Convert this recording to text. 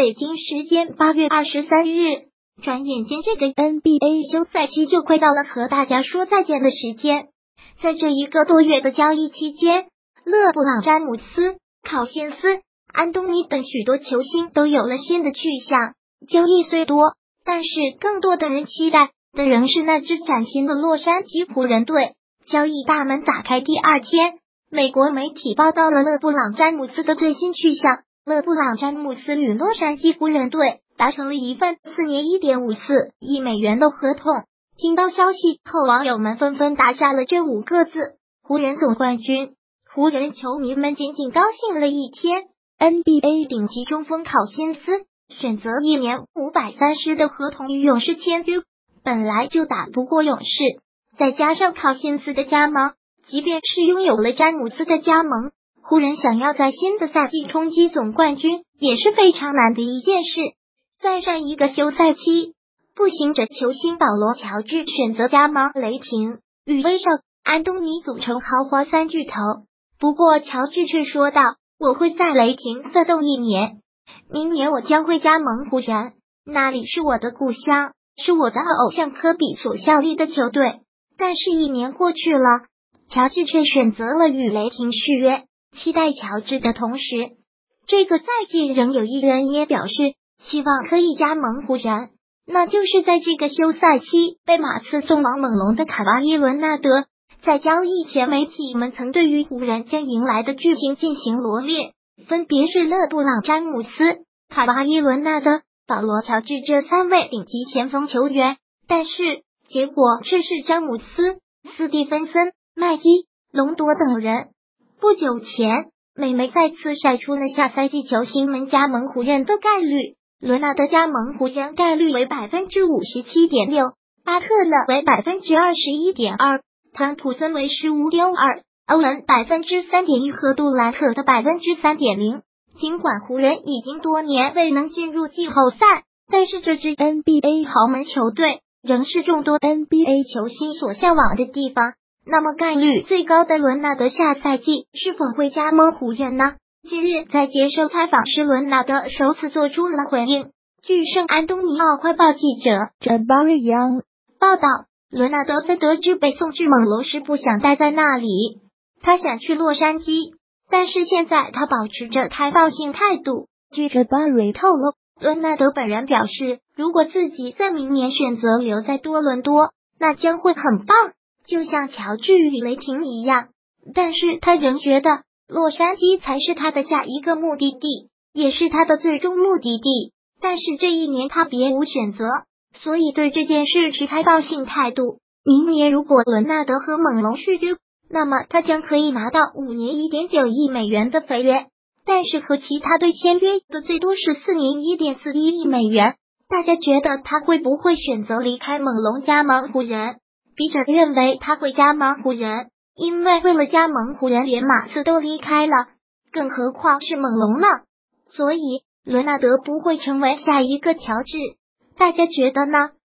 北京时间8月23日，转眼间这个 NBA 休赛期就快到了和大家说再见的时间。在这1个多月的交易期间，勒布朗、詹姆斯、考辛斯、安东尼等许多球星都有了新的去向。交易虽多，但是更多的人期待的仍是那支崭新的洛杉矶湖人队。交易大门打开第2天，美国媒体报道了勒布朗詹姆斯的最新去向。勒布朗詹姆斯与洛杉矶湖人队达成了一份4年1.54亿美元的合同。听到消息后，网友们纷纷打下了这5个字：湖人总冠军。湖人球迷们仅仅高兴了一天。NBA 顶级中锋考辛斯选择1年530的合同与勇士签约，本来就打不过勇士，再加上考辛斯的加盟，即便是拥有了詹姆斯的加盟，湖人想要在新的赛季冲击总冠军也是非常难的一件事。在上一个休赛期，步行者球星保罗·乔治选择加盟雷霆，与威少、安东尼组成豪华3巨头。不过乔治却说道：“我会在雷霆奋斗1年，明年我将会加盟湖人，那里是我的故乡，是我的偶像科比所效力的球队。”但是1年过去了，乔治却选择了与雷霆续约。期待乔治的同时，这个赛季仍有一人也表示希望可以加盟湖人，那就是在这个休赛期被马刺送往猛龙的卡哇伊·伦纳德。在交易前，媒体们曾对于湖人将迎来的巨星进行罗列，分别是勒布朗、詹姆斯、卡哇伊·伦纳德、保罗·乔治这3位顶级前锋球员，但是结果却是詹姆斯、斯蒂芬森、麦基、隆多等人。不久前，美媒再次晒出了下赛季球星们加盟湖人的概率，伦纳德加盟湖人概率为 57.6%， 巴特勒为 21.2%， 汤普森为 15.2%， 欧文 3.1% 和杜兰特的 3.0%。 尽管湖人已经多年未能进入季后赛，但是这支 NBA 豪门球队仍是众多 NBA 球星所向往的地方。那么概率最高的伦纳德下赛季是否会加盟湖人呢？近日在接受采访时，伦纳德首次做出了回应。据圣安东尼奥快报记者 Jabari Young 报道，伦纳德在得知被送去猛龙时不想待在那里，他想去洛杉矶，但是现在他保持着开放性态度。据 Jabari 透露，伦纳德本人表示，如果自己在明年选择留在多伦多，那将会很棒，就像乔治与雷霆一样。但是他仍觉得洛杉矶才是他的下一个目的地，也是他的最终目的地。但是这1年他别无选择，所以对这件事持开放性态度。明年如果伦纳德和猛龙续约，那么他将可以拿到5年 1.9 亿美元的肥约，但是和其他队签约的最多是4年 1.41 亿美元。大家觉得他会不会选择离开猛龙加盟湖人？笔者认为他会加盟湖人，因为为了加盟湖人连马刺都离开了，更何况是猛龙呢？所以伦纳德不会成为下一个乔治。大家觉得呢？